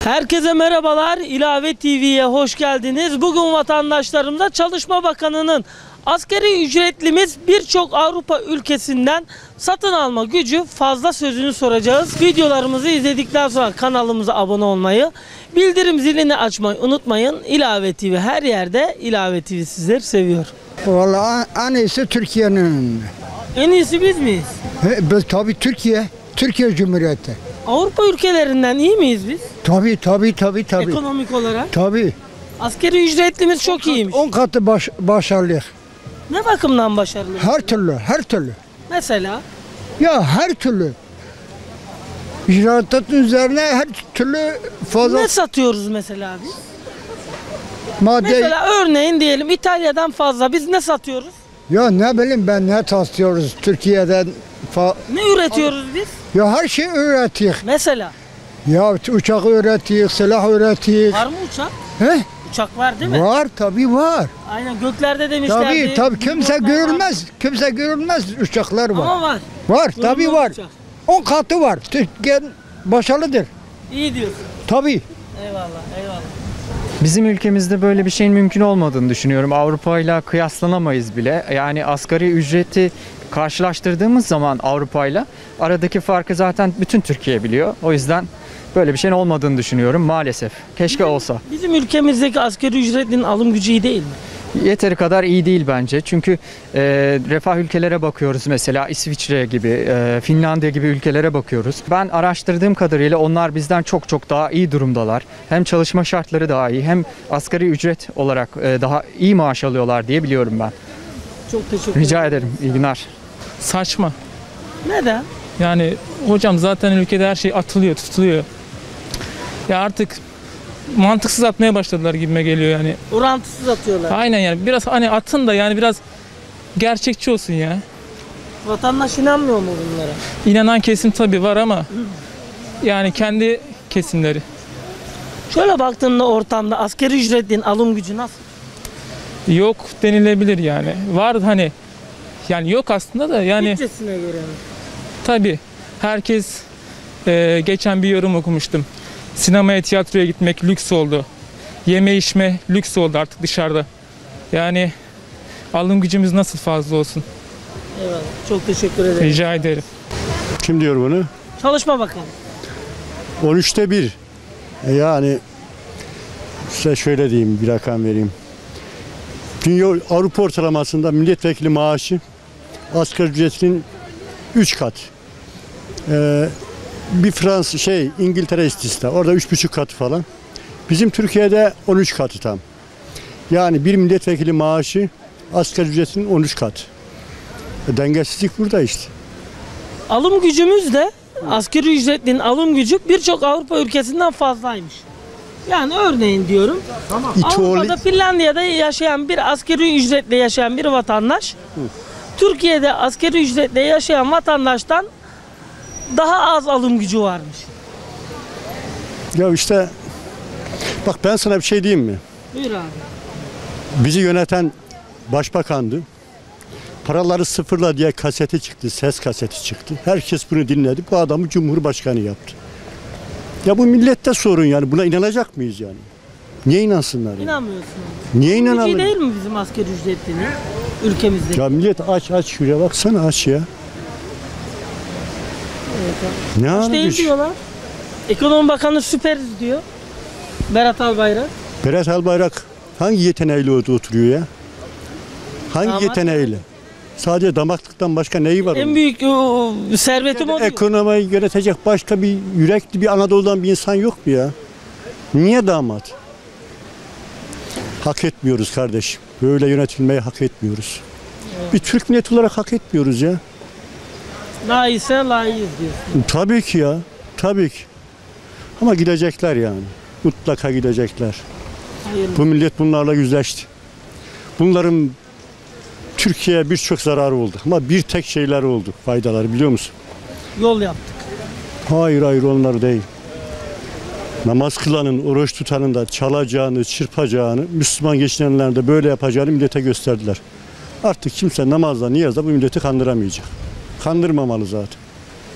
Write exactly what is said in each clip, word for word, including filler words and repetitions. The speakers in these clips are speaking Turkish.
Herkese merhabalar. İlave T V'ye hoş geldiniz. Bugün vatandaşlarımıza Çalışma Bakanı'nın asgari ücretlimiz birçok Avrupa ülkesinden satın alma gücü fazla sözünü soracağız. Videolarımızı izledikten sonra kanalımıza abone olmayı, bildirim zilini açmayı unutmayın. İlave T V her yerde. İlave T V sizleri seviyor. Vallahi en iyisi Türkiye'nin. En iyisi biz miyiz? Tabii Türkiye, Türkiye Cumhuriyeti. Avrupa ülkelerinden iyi miyiz biz? Tabii tabii tabii tabii. Ekonomik olarak. Tabii. Asgari ücretlimiz çok iyiymiş. on katı baş, başarılı. Ne bakımdan başarılı? Her türlü, her türlü. Mesela? Ya her türlü. İcraatın üzerine her türlü fazla Ne satıyoruz mesela biz? madde. Mesela örneğin diyelim İtalya'dan fazla biz ne satıyoruz? Ya ne bileyim ben ne taslıyoruz Türkiye'den. Fa Ne üretiyoruz biz? ya her şey üretiyor. Mesela? Ya uçak üretiyor, silah üretiyor. Var mı uçak? He? Uçak var değil mi? Var tabii var. Aynen göklerde demişlerdi. Tabii tabii kimse Pilotlar var. görülmez. Kimse görülmez uçaklar var. Ama var. Var tabii Görünmez var. uçak. on katı var. Türkiye başarılıdır. İyi diyorsun. Tabii. Eyvallah eyvallah. Bizim ülkemizde böyle bir şeyin mümkün olmadığını düşünüyorum. Avrupa ile kıyaslanamayız bile. Yani asgari ücreti karşılaştırdığımız zaman Avrupa ile aradaki farkı zaten bütün Türkiye biliyor. O yüzden böyle bir şeyin olmadığını düşünüyorum maalesef. Keşke olsa. Bizim ülkemizdeki asgari ücretin alım gücü iyi değil mi? Yeteri kadar iyi değil bence. Çünkü e, refah ülkelere bakıyoruz mesela İsviçre gibi, e, Finlandiya gibi ülkelere bakıyoruz. Ben araştırdığım kadarıyla onlar bizden çok çok daha iyi durumdalar. Hem çalışma şartları daha iyi hem asgari ücret olarak e, daha iyi maaş alıyorlar diye biliyorum ben. Çok teşekkür ederim. Rica ederim. İyi günler. Saçma. Neden? Yani hocam zaten ülkede her şey atılıyor, tutuluyor. Ya artık mantıksız atmaya başladılar gibime geliyor yani. Orantısız atıyorlar. Aynen yani biraz hani atın da yani biraz gerçekçi olsun ya. Vatandaş inanmıyor mu bunlara? İnanan kesim tabii var ama yani kendi kesimleri. Şöyle baktığında ortamda asgari ücretin alım gücü nasıl? Yok denilebilir yani. Var hani yani yok aslında da yani Bütçesine göre mi? tabii herkes e, geçen bir yorum okumuştum. Sinemaya, tiyatroya gitmek lüks oldu. Yeme içme lüks oldu artık dışarıda. Yani alım gücümüz nasıl fazla olsun? Eyvallah. Çok teşekkür ederim. Rica ederim. Kim diyor bunu? Çalışma Bakanı. on üçte bir. E Yani size şöyle diyeyim, bir rakam vereyim. Dünya Avrupa ortalamasında milletvekili maaşı asgari ücretinin üç kat. Ee, bir Fransız şey İngiltere istisna. Orada üç buçuk katı falan. Bizim Türkiye'de on üç katı tam. Yani bir milletvekili maaşı asgari ücretinin on üç katı. E, dengesizlik burada işte. Alım gücümüz de asgari ücretin alım gücü birçok Avrupa ülkesinden fazlaymış. Yani örneğin diyorum. Avrupa'da, Finlandiya'da yaşayan bir asgari ücretle yaşayan bir vatandaş Türkiye'de asgari ücretle yaşayan vatandaştan daha az alım gücü varmış. Ya işte bak ben sana bir şey diyeyim mi? Buyur abi. Bizi yöneten başbakandı. Paraları sıfırla diye kaseti çıktı, ses kaseti çıktı. Herkes bunu dinledi. Bu adamı Cumhurbaşkanı yaptı. Ya bu millette sorun yani. Buna inanacak mıyız yani? Niye inansınlar yani? İnanmıyorsun. Niye Alım gücü inanalım? değil mi bizim asgari ücretini ülkemizde? Ya millet aç aç şuraya baksana aç ya. Ne Hiç değil almış? diyorlar. Ekonomi Bakanı süperiz diyor. Berat Albayrak. Berat Albayrak hangi yeteneğiyle orada oturuyor ya? Hangi Damat yeteneğiyle? Sadece damaklıktan başka neyi var En onun? büyük o, servetim o diyor. Ekonomiyi yönetecek başka bir yürekli bir Anadolu'dan bir insan yok mu ya? Niye damat? Hak etmiyoruz kardeşim. Böyle yönetilmeyi hak etmiyoruz. Bir Türk milleti olarak hak etmiyoruz ya. Layıksa layığız diyorsun. Tabii ki ya. Tabii ki. Ama gidecekler yani. Mutlaka gidecekler. Hayırlı. Bu millet bunlarla yüzleşti. Bunların Türkiye'ye birçok zararı oldu. Ama bir tek şeyler oldu. Faydaları biliyor musun? Yol yaptık. Hayır hayır onlar değil. Namaz kılanın, oruç tutanın da çalacağını, çırpacağını, Müslüman geçinenlerin de böyle yapacağını millete gösterdiler. Artık kimse namazla, niyazla bu milleti kandıramayacak. Kandırmamalı zaten.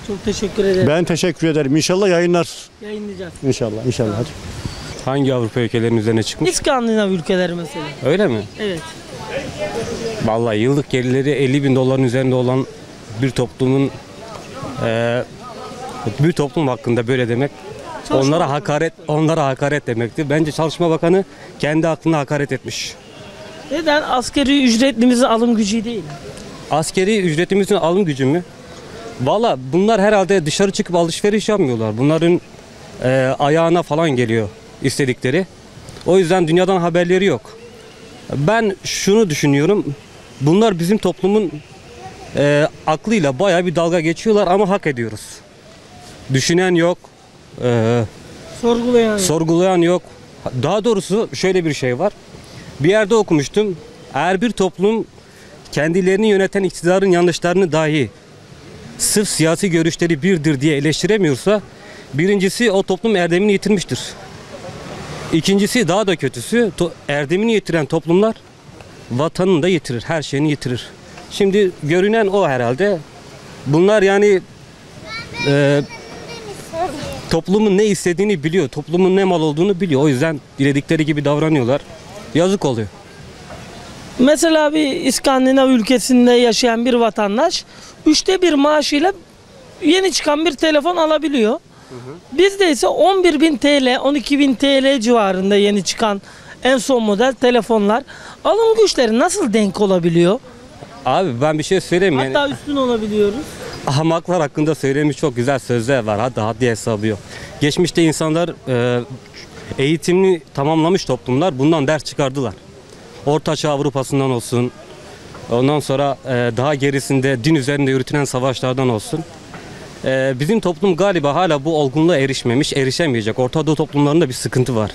Çok teşekkür ederim. Ben teşekkür ederim. İnşallah yayınlar. Yayınlayacağız. İnşallah, inşallah. Hadi. Hangi Avrupa ülkelerinin üzerine çıkmış? İskandinav ülkeleri mesela. Öyle mi? Evet. Vallahi yıllık gelirleri elli bin doların üzerinde olan bir toplumun eee bir toplum hakkında böyle demek Çalışma onlara Bakanı. hakaret onlara hakaret demektir. Bence Çalışma Bakanı kendi aklına hakaret etmiş. Neden? Asgari ücretlimizin alım gücü değil. Askeri ücretimizin alım gücü mü? Valla bunlar herhalde dışarı çıkıp alışveriş yapmıyorlar. Bunların eee, ayağına falan geliyor istedikleri. O yüzden dünyadan haberleri yok. Ben şunu düşünüyorum. Bunlar bizim toplumun eee, aklıyla bayağı bir dalga geçiyorlar ama hak ediyoruz. Düşünen yok, eee, Sorgulayan. sorgulayan yok. Daha doğrusu şöyle bir şey var. Bir yerde okumuştum. Eğer bir toplum kendilerini yöneten iktidarın yanlışlarını dahi sırf siyasi görüşleri birdir diye eleştiremiyorsa birincisi o toplum erdemini yitirmiştir. İkincisi daha da kötüsü to- erdemini yitiren toplumlar vatanını da yitirir, her şeyini yitirir. Şimdi görünen o herhalde. Bunlar yani e, toplumun ne istediğini biliyor, toplumun ne mal olduğunu biliyor. O yüzden diledikleri gibi davranıyorlar. Yazık oluyor. Mesela bir İskandinav ülkesinde yaşayan bir vatandaş üçte bir maaşıyla yeni çıkan bir telefon alabiliyor. Bizde ise on bir bin T L, on iki bin T L civarında yeni çıkan en son model telefonlar. Alım güçleri nasıl denk olabiliyor? Abi ben bir şey söyleyeyim mi? Yani Hatta üstün olabiliyoruz. ahmaklar hakkında söylemiş çok güzel sözler var. Hatta haddi hesabı yok. Geçmişte insanlar e, eğitimini tamamlamış toplumlar bundan ders çıkardılar. Ortaçağ Avrupa'sından olsun. Ondan sonra e, daha gerisinde din üzerinde yürütülen savaşlardan olsun. E, bizim toplum galiba hala bu olgunluğa erişmemiş, erişemeyecek. Orta Doğu toplumlarında bir sıkıntı var.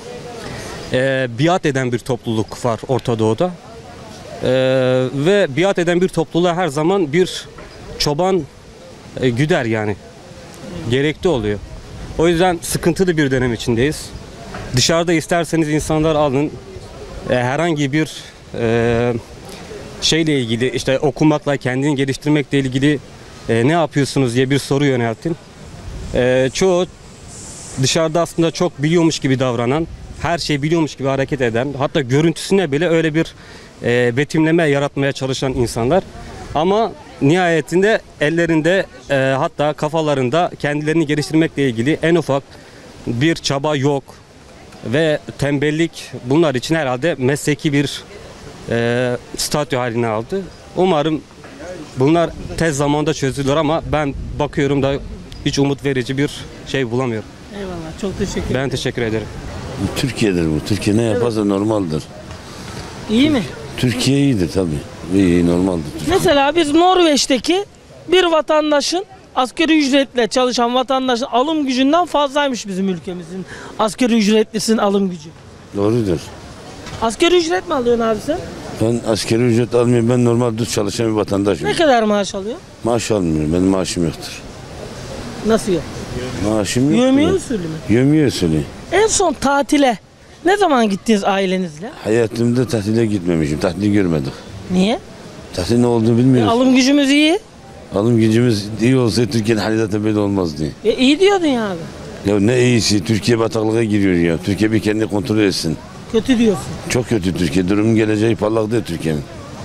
E, biat eden bir topluluk var Orta Doğu'da. E, ve biat eden bir topluluğa her zaman bir çoban e, güder yani. Gerekli oluyor. O yüzden sıkıntılı bir dönem içindeyiz. Dışarıda isterseniz insanlar alın. E, herhangi bir e, şeyle ilgili işte okumakla kendini geliştirmekle ilgili e, ne yapıyorsunuz diye bir soru yöneltin. E, çoğu dışarıda aslında çok biliyormuş gibi davranan, her şeyi biliyormuş gibi hareket eden, hatta görüntüsüne bile öyle bir e, betimleme yaratmaya çalışan insanlar. Ama nihayetinde ellerinde e, hatta kafalarında kendilerini geliştirmekle ilgili en ufak bir çaba yok. Ve tembellik bunlar için herhalde mesleki bir e, statü haline aldı. Umarım bunlar tez zamanda çözülür ama ben bakıyorum da hiç umut verici bir şey bulamıyorum. Eyvallah, çok teşekkür ederim. Ben teşekkür ederim. Türkiye'dir bu. Türkiye ne yaparsa normaldir. İyi mi? Türkiye iyidir tabii. İyi, normaldir. Mesela biz Norveç'teki bir vatandaşın asgari ücretle çalışan vatandaşın alım gücünden fazlaymış bizim ülkemizin asgari ücretlisinin alım gücü. Doğrudur. Asgari ücret mi alıyorsun abi sen? Ben askeri ücret almıyorum. Ben normal düz çalışan bir vatandaşım. Ne kadar maaş alıyor? Maaş almıyorum. Benim maaşım yoktur. Nasıl yok? Maaşım yok. Yövmiye usulü mü? Yövmiye usulü. En son tatile ne zaman gittiniz ailenizle? Hayatımda tatile gitmemişim. Tatili görmedik. Niye? Tatil ne olduğunu E, bilmiyoruz. alım gücümüz iyi. Alım gücümüz iyi olsa Türkiye'nin hali zaten böyle olmazdı. E, iyi diyordun ya abi. Ya ne iyisi. Türkiye bataklığa giriyor ya. Türkiye bir kendini kontrol etsin. Kötü diyorsun. Çok kötü Türkiye. Durumun geleceği parlak değil Türkiye'nin.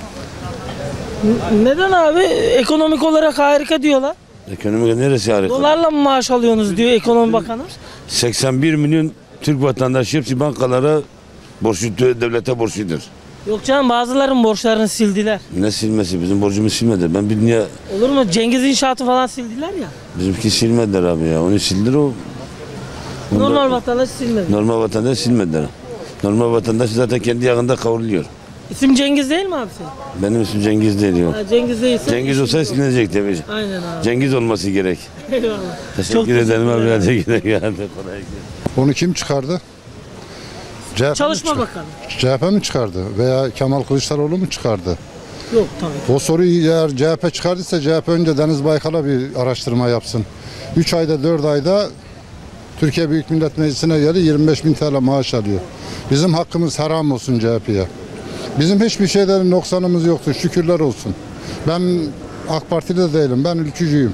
N- Neden abi? Ekonomik olarak harika diyorlar. Ekonomik neresi harika? Dolarla mı maaş alıyorsunuz diyor ekonomi bakanı. seksen bir milyon Türk vatandaşı hepsi bankalara borçlu, devlete borçludur. Yok canım, bazıların borçlarını sildiler. Ne silmesi? Bizim borcumuz silmedi. Ben bir niye Olur mu? Cengiz İnşaatı falan sildiler ya. bizimki silmediler abi ya. Onu sildir o. Bunda- Normal vatandaş silmedi. Normal vatandaş silmediler. Normal vatandaş zaten kendi yağında kavruluyor. İsim Cengiz değil mi abi senin? Benim ismim Cengiz değil yok. Ha, Cengiz değilse. Cengiz olsa silinecek tabii. Aynen abi. Cengiz olması gerek. Eyvallah. Teşekkür ederim abi. Hadi gidelim. Hadi kolay gelsin. Onu kim çıkardı? C H P mi Çalışma çıkar- Bakanı. C H P mi çıkardı veya Kemal Kılıçdaroğlu mu çıkardı? Yok tabii. O soruyu eğer C H P çıkardıysa C H P önce Deniz Baykal'a bir araştırma yapsın. üç ayda dört ayda Türkiye Büyük Millet Meclisi'ne geldi yirmi beş bin T L maaş alıyor. Bizim hakkımız haram olsun C H P'ye. Bizim hiçbir şeylerin noksanımız yoktur, şükürler olsun. Ben AK Parti'de değilim, ben ülkücüyüm.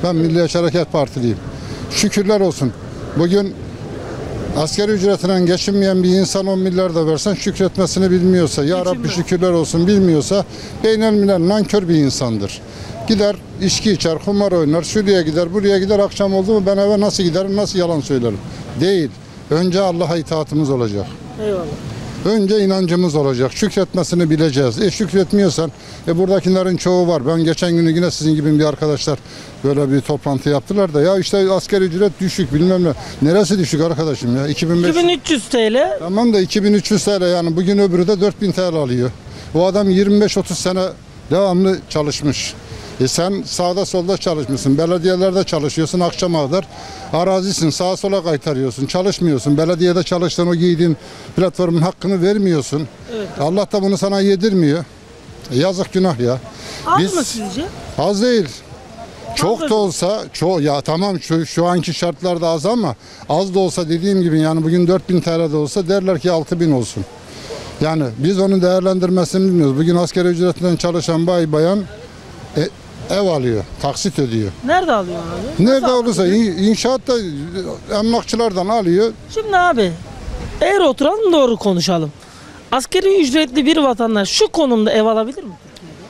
Ben Milliyetçi Hareket Partiliyim. Şükürler olsun. Bugün asgari ücretinden geçinmeyen bir insan on milyar da versen şükretmesini bilmiyorsa, ya Rabbi şükürler olsun bilmiyorsa beynelmilen nankör bir insandır. Gider içki içer, kumar oynar, şuraya gider, buraya gider, akşam oldu mu ben eve nasıl giderim, nasıl yalan söylerim? Değil. Önce Allah'a itaatımız olacak. Eyvallah. Önce inancımız olacak. Şükretmesini bileceğiz. E şükretmiyorsan, e buradakilerin çoğu var. Ben geçen günü yine sizin gibi bir arkadaşlar böyle bir toplantı yaptılar da ya işte asgari ücret düşük bilmem ne. Neresi düşük arkadaşım ya? iki bin beş yüz. iki bin üç yüz T L. Tamam da iki bin üç yüz T L yani bugün öbürü de dört bin T L alıyor. O adam yirmi beş otuz sene devamlı çalışmış. E sen sağda solda çalışmışsın, belediyelerde çalışıyorsun akşama kadar, arazisin sağa sola kaytarıyorsun, çalışmıyorsun, belediyede çalıştığın o giydiğin platformun hakkını vermiyorsun. Evet. Allah da bunu sana yedirmiyor. E yazık günah ya. Az Biz- mı sizce? Az değil. Çok Fazla da mı? olsa, çok ya tamam şu, şu anki şartlarda az ama az da olsa dediğim gibi yani bugün dört bin T L de olsa derler ki altı bin olsun. Yani biz onun değerlendirmesini bilmiyoruz. Bugün asgari ücretinden çalışan bay bayan e, ev alıyor, taksit ödüyor. Nerede alıyor abi? Nerede olursa in- inşaatta emlakçılardan alıyor. Şimdi abi eğer oturalım doğru konuşalım. Asgari ücretli bir vatandaş şu konumda ev alabilir mi?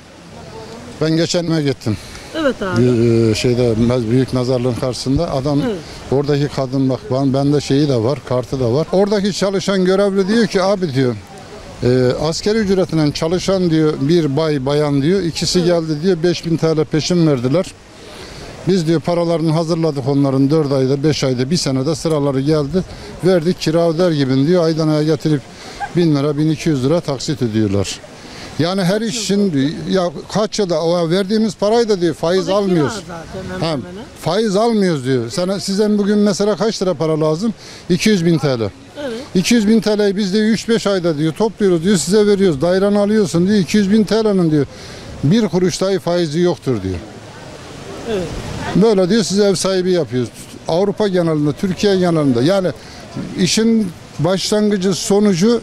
Ben geçen eve gittim. Evet abi. Bir e, şeyde mez- büyük mezarlığın karşısında adam Evet. oradaki kadın bak ben bende şeyi de var, kartı da var. Oradaki çalışan görevli diyor ki abi diyor e, asgari ücretinden çalışan diyor bir bay bayan diyor ikisi geldi diyor beş bin T L peşin verdiler. Biz diyor paralarını hazırladık onların dört ayda beş ayda bir senede sıraları geldi. Verdik kira öder gibi diyor aydan aya getirip bin lira bin iki yüz lira taksit ödüyorlar. Yani her işin ya kaç yılda o verdiğimiz parayı da diyor faiz Buradaki almıyoruz. var zaten hemen Hem hemen. faiz almıyoruz diyor. Sana sizden bugün mesela kaç lira para lazım? iki yüz bin T L. Evet. iki yüz bin T L'yi biz de üç beş ayda diyor topluyoruz diyor size veriyoruz. Daireni alıyorsun diyor iki yüz bin T L'nin diyor bir kuruş dahi faizi yoktur diyor. Evet. Böyle diyor size ev sahibi yapıyoruz. Avrupa genelinde, Türkiye genelinde yani işin başlangıcı sonucu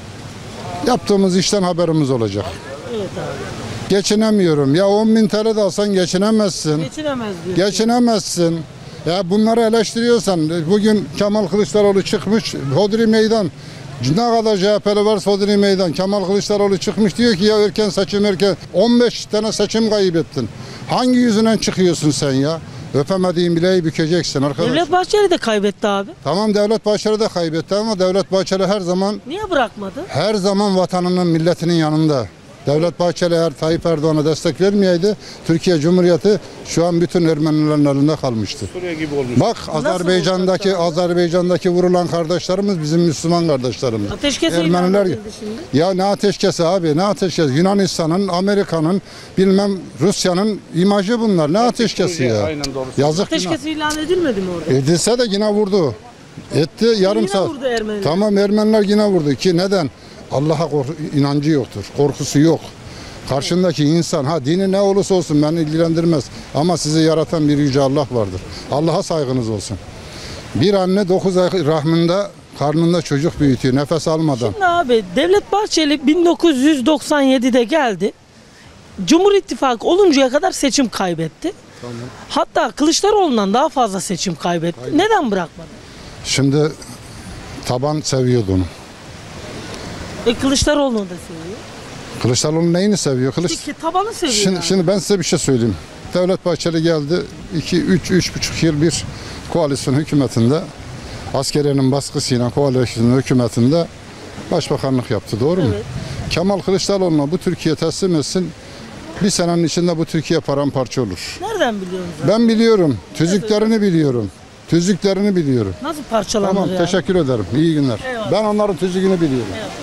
yaptığımız işten haberimiz olacak. Evet abi. Geçinemiyorum. Ya on bin T L de alsan geçinemezsin. Geçinemez diyor. Geçinemezsin. Ya bunları eleştiriyorsan bugün Kemal Kılıçdaroğlu çıkmış Hodri Meydan. Ne kadar C H P'li varsa Hodri Meydan. Kemal Kılıçdaroğlu çıkmış diyor ki ya erken seçim erken on beş tane seçim kaybettin. Hangi yüzünden çıkıyorsun sen ya? Öpemediğin bileği bükeceksin arkadaş. Devlet Bahçeli de kaybetti abi. Tamam Devlet Bahçeli de kaybetti ama Devlet Bahçeli her zaman Niye bırakmadı? her zaman vatanının milletinin yanında. Devlet Bahçeli eğer Tayyip Erdoğan'a destek vermeyeydi Türkiye Cumhuriyeti şu an bütün Ermenilerin elinde kalmıştı. Suriye gibi olmuş. Bak Azerbaycan'daki olacak Azerbaycan'daki vurulan kardeşlerimiz bizim Müslüman kardeşlerimiz. Ateşkes ilan Ermeniler edildi şimdi. ya ne ateşkesi abi ne ateşkesi Yunanistan'ın Amerika'nın bilmem Rusya'nın imajı bunlar ne ateşkesi ya. Aynen doğru. Yazık günah. Ateşkes ilan edilmedi mi orada? Edilse de yine vurdu. Etti yarım Yine saat. vurdu Ermeniler. Tamam Ermeniler yine vurdu ki neden? Allah'a korku- inancı yoktur. Korkusu yok. Karşındaki insan ha dini ne olursa olsun beni ilgilendirmez. Ama sizi yaratan bir yüce Allah vardır. Allah'a saygınız olsun. Bir anne dokuz ay rahminde karnında çocuk büyütüyor nefes almadan. Şimdi abi Devlet Bahçeli bin dokuz yüz doksan yedide geldi. Cumhur İttifakı oluncaya kadar seçim kaybetti. Hatta Kılıçdaroğlu'ndan daha fazla seçim kaybetti. Neden bırakmadı? Şimdi taban seviyordu onu. E Kılıçdaroğlu'nu da seviyor. Kılıçdaroğlu neyini seviyor? Kılıç... Peki tabanı seviyor. Şimdi, yani. şimdi ben size bir şey söyleyeyim. Devlet Bahçeli geldi. iki üç üç buçuk yıl bir koalisyon hükümetinde askeriyenin baskısıyla koalisyon hükümetinde başbakanlık yaptı. Doğru mu? Evet. Kemal Kılıçdaroğlu'na bu Türkiye teslim etsin. Bir senenin içinde bu Türkiye paramparça olur. Nereden biliyorsunuz abi? Ben biliyorum. Tüzüklerini biliyorum. Tüzüklerini biliyorum. Nasıl parçalanır Tamam yani? teşekkür ederim. İyi günler. Eyvallah. Ben onların tüzüğünü biliyorum. Eyvallah.